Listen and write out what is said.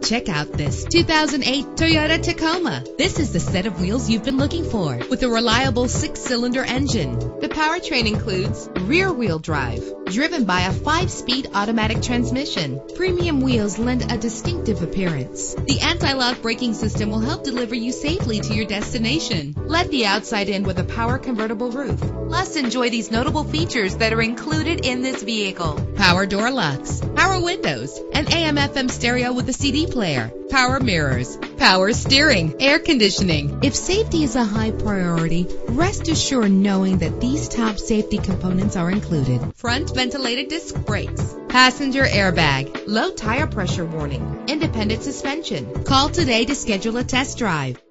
Check out this 2008 Toyota Tacoma. This is the set of wheels you've been looking for, with a reliable 6-cylinder engine. The powertrain includes rear-wheel drive, driven by a 5-speed automatic transmission. Premium wheels lend a distinctive appearance. The anti-lock braking system will help deliver you safely to your destination. Let the outside in with a power convertible roof. Plus, enjoy these notable features that are included in this vehicle: power door locks, power windows, an AM/FM stereo with a CD player, power mirrors, power steering, air conditioning. If safety is a high priority, rest assured knowing that these top safety components are included: front ventilated disc brakes, passenger airbag, low tire pressure warning, independent suspension. Call today to schedule a test drive.